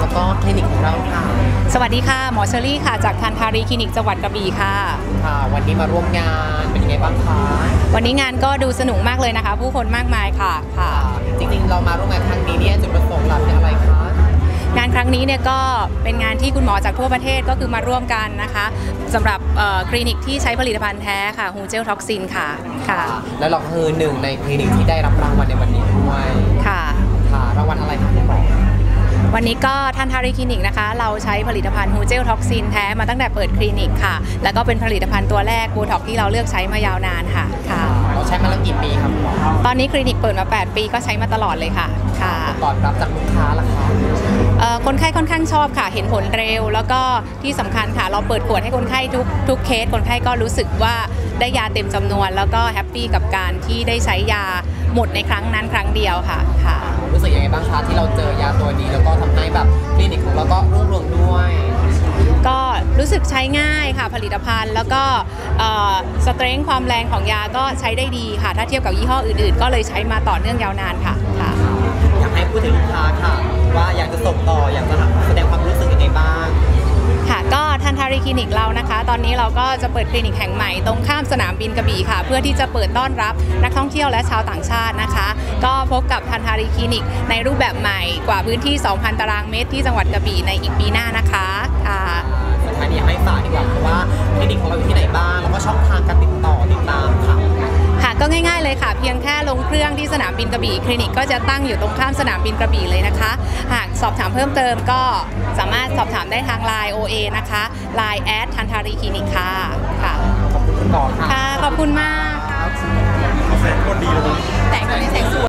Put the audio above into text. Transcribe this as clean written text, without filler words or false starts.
แล้วก็คลินิกของเราค่ะสวัสดีค่ะหมอเชอรี่ค่ะจากทันทารีคลินิกจังหวัดกระบี่ค่ะวันนี้มาร่วมงานเป็นยังไงบ้างคะวันนี้งานก็ดูสนุกมากเลยนะคะผู้คนมากมายค่ะจริงๆเรามาร่วมงานครั้งนี้เนี่ยจุดประสงค์หลักเป็นอะไรคะงานครั้งนี้เนี่ยก็เป็นงานที่คุณหมอจากทั่วประเทศก็คือมาร่วมกันนะคะสำหรับคลินิกที่ใช้ผลิตภัณฑ์แท้ค่ะฮูเจลท็อกซินค่ะแล้วเราคือหนึ่งในคลินิกที่ได้รับรางวัลในวันนี้ด้วยค่ะรางวัลอะไรคะคุณหมอวันนี้ก็ทันทารีคลินิกนะคะเราใช้ผลิตภัณฑ์ฮูเจลท็อกซินแท้มาตั้งแต่เปิดคลินิกค่ะแล้วก็เป็นผลิตภัณฑ์ตัวแรกโบท็อกที่เราเลือกใช้มายาวนานค่ะเราใช้มาแล้วกี่ปีครับตอนนี้คลินิกเปิดมา8 ปีก็ใช้มาตลอดเลยค่ะตอบรับจากลูกค้าล่ะคะคนไข้ค่อนข้างชอบค่ะเห็นผลเร็วแล้วก็ที่สำคัญค่ะเราเปิดขวดให้คนไข้ทุกเคสคนไข้ก็รู้สึกว่าได้ยาเต็มจำนวนแล้วก็แฮปปี้กับการที่ได้ใช้ยาหมดในครั้งนั้นครั้งเดียวค่ะรู้สึกยังไงบ้างคะที่เราเจอยาตัวนี้แล้วก็ทำให้แบบคลินิกของเราก็รุ่งเรืองด้วยก็รู้สึกใช้ง่ายค่ะผลิตภัณฑ์แล้วก็สเตรนท์ความแรงของยาก็ใช้ได้ดีค่ะถ้าเทียบกับยี่ห้ออื่นๆก็เลยใช้มาต่อเนื่องยาวนานค่ะอยากให้พูดถึงลูกค้าค่ะว่าอยากจะส่งต่ออยากจะแสดงความรู้สึกยังไงบ้างค่ะก็ทันทารีคลินิกเรานะคะตอนนี้เราก็จะเปิดคลินิกแห่งใหม่ตรงข้ามสนามบินกระบี่ค่ะเพื่อที่จะเปิดต้อนรับนักท่องเที่ยวและชาวต่างชาตินะคะก็พบกับทันทารีคลินิกในรูปแบบใหม่กว่าพื้นที่ 2,000 ตารางเมตรที่จังหวัดกระบี่ในอีกปีหน้านะคะสุดท้ายนี้ให้ฝากดีกว่าเพราะว่าคลินิกของเราอยู่ที่ไหนบ้างแล้วก็ช่องทางการติดตามค่ะก็ง่ายๆเลยค่ะเพียงแค่ลงเครื่องที่สนามบินกระบี่คลินิกก็จะตั้งอยู่ตรงข้ามสนามบินกระบี่เลยนะคะหากสอบถามเพิ่มเติมก็สามารถสอบถามได้ทาง LINE OA นะคะ LINE แอดทันทารีคลินิกค่ะขอบคุณคุณหมอค่ะขอบคุณมากค่ะแต่งคนในแสงสวย